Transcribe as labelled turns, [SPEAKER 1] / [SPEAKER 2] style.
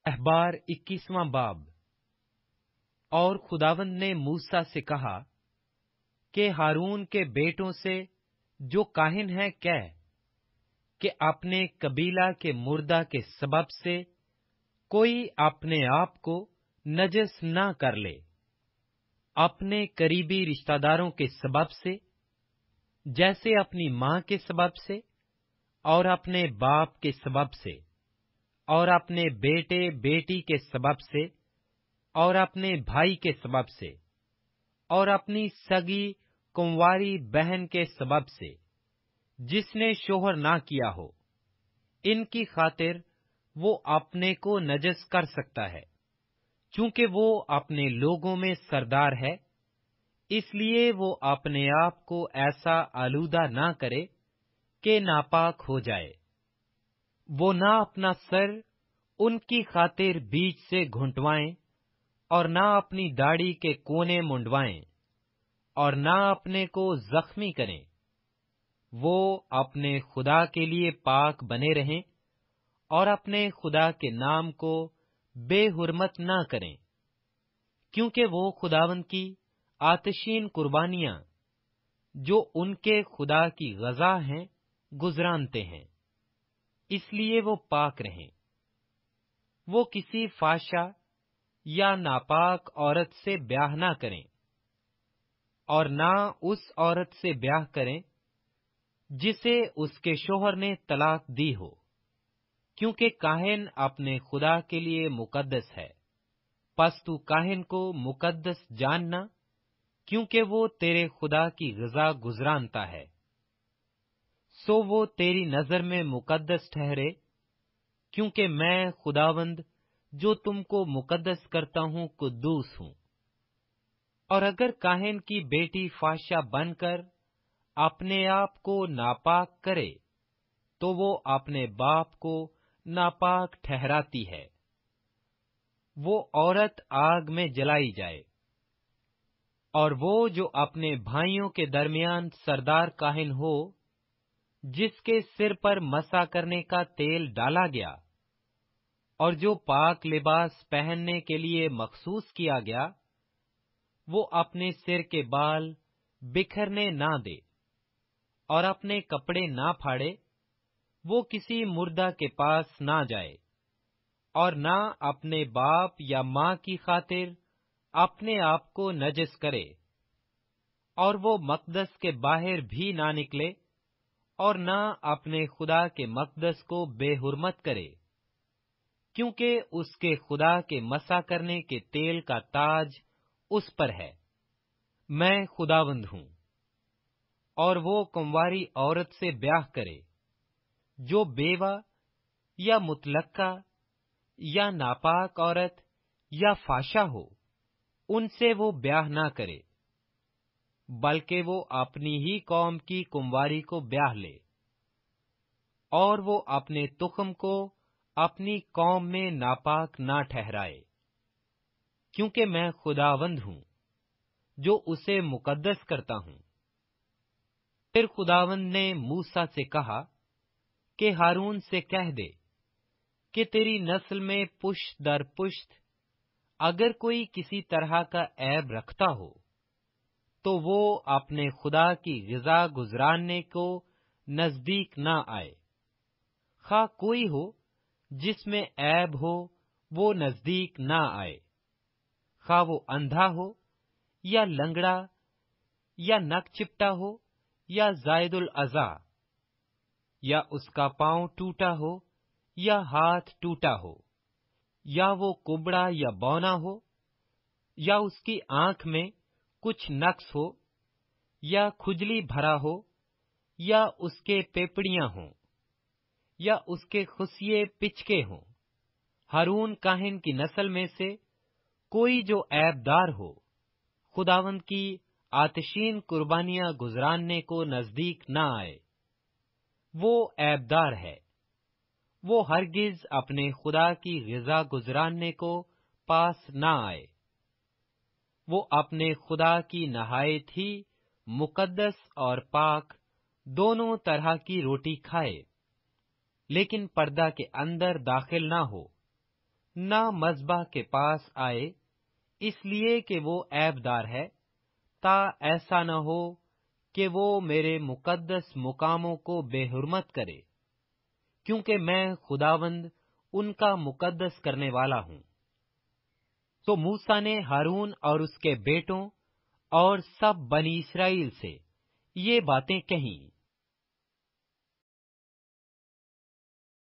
[SPEAKER 1] احبار 21واں باب۔ اور خداوند نے موسیٰ سے کہا کہ ہارون کے بیٹوں سے جو کاہن ہیں کہہ کہ اپنے قبیلہ کے مردہ کے سبب سے کوئی اپنے آپ کو نجس نہ کر لے، اپنے قریبی رشتہ داروں کے سبب سے، جیسے اپنی ماں کے سبب سے اور اپنے باپ کے سبب سے اور اپنے بیٹے بیٹی کے سبب سے اور اپنے بھائی کے سبب سے اور اپنی سگی کنواری بہن کے سبب سے جس نے شوہر نہ کیا ہو، ان کی خاطر وہ اپنے کو نجس کر سکتا ہے، چونکہ وہ اپنے لوگوں میں سردار ہے، اس لیے وہ اپنے آپ کو ایسا آلودہ نہ کرے کہ ناپاک ہو جائے۔ وہ نہ اپنا سر ان کی خاطر بیچ سے گھنٹوائیں اور نہ اپنی داڑھی کے کونے منڈوائیں اور نہ اپنے کو زخمی کریں۔ وہ اپنے خدا کے لیے پاک بنے رہیں اور اپنے خدا کے نام کو بے حرمت نہ کریں، کیونکہ وہ خداوند کی آتشین قربانیاں جو ان کے خدا کی غذا ہیں گزرانتے ہیں، اس لیے وہ پاک رہیں۔ وہ کسی فحشہ یا ناپاک عورت سے بیاہ نہ کریں اور نہ اس عورت سے بیاہ کریں جسے اس کے شوہر نے طلاق دی ہو، کیونکہ کاہن اپنے خدا کے لیے مقدس ہے۔ پس تو کاہن کو مقدس جاننا، کیونکہ وہ تیرے خدا کی غذا گزرانتا ہے، سو وہ تیری نظر میں مقدس ٹھہرے، کیونکہ میں خداوند جو تم کو مقدس کرتا ہوں قدوس ہوں۔ اور اگر کاہن کی بیٹی فحشہ بن کر اپنے آپ کو ناپاک کرے تو وہ اپنے باپ کو ناپاک ٹھہراتی ہے، وہ عورت آگ میں جلائی جائے۔ اور وہ جو اپنے بھائیوں کے درمیان سردار کاہن ہو، جس کے سر پر مسح کرنے کا تیل ڈالا گیا اور جو پاک لباس پہننے کے لیے مخصوص کیا گیا، وہ اپنے سر کے بال بکھرنے نہ دے اور اپنے کپڑے نہ پھاڑے، وہ کسی مردہ کے پاس نہ جائے اور نہ اپنے باپ یا ماں کی خاطر اپنے آپ کو نجس کرے، اور وہ مقدس کے باہر بھی نہ نکلے اور نہ اپنے خدا کے مقدس کو بے حرمت کرے، کیونکہ اس کے خدا کے مسح کرنے کے تیل کا تاج اس پر ہے۔ میں خداوند ہوں۔ اور وہ کنواری عورت سے بیاہ کرے جو بیوہ یا مطلقہ یا ناپاک عورت یا فحشہ ہو، ان سے وہ بیاہ نہ کرے، بلکہ وہ اپنی ہی قوم کی کنواری کو بیاہ لے، اور وہ اپنے تخم کو اپنی قوم میں ناپاک نہ ٹھہرائے، کیونکہ میں خداوند ہوں جو اسے مقدس کرتا ہوں۔ پھر خداوند نے موسیٰ سے کہا کہ ہارون سے کہہ دے کہ تیری نسل میں پشت در پشت اگر کوئی کسی طرح کا عیب رکھتا ہو تو وہ اپنے خدا کی غذا گزراننے کو نزدیک نہ آئے، خواہ کوئی ہو جس میں عیب ہو وہ نزدیک نہ آئے، خواہ وہ اندھا ہو یا لنگڑا یا نک چپٹا ہو یا زائد الاعضاء، یا اس کا پاؤں ٹوٹا ہو یا ہاتھ ٹوٹا ہو، یا وہ کبڑا یا بونا ہو، یا اس کی آنکھ میں کچھ نقص ہو، یا کھجلی بھرا ہو، یا اس کے پیپڑیاں ہوں، یا اس کے خصیے پچکے ہوں۔ ہارون کاہن کی نسل میں سے کوئی جو عیب دار ہو، خداوند کی آتشین قربانیاں گزراننے کو نزدیک نہ آئے، وہ عیب دار ہے، وہ ہرگز اپنے خدا کی غذا گزراننے کو پاس نہ آئے۔ وہ اپنے خدا کی نہایت ہی مقدس اور پاک دونوں طرح کی روٹی کھائے، لیکن پردہ کے اندر داخل نہ ہو، نہ مذبح کے پاس آئے، اس لیے کہ وہ عیبدار ہے، تا ایسا نہ ہو کہ وہ میرے مقدس مقاموں کو بے حرمت کرے، کیونکہ میں خداوند ان کا مقدس کرنے والا ہوں۔ تو موسیٰ نے ہارون اور اس کے بیٹوں اور سب بنی اسرائیل سے یہ باتیں کہیں۔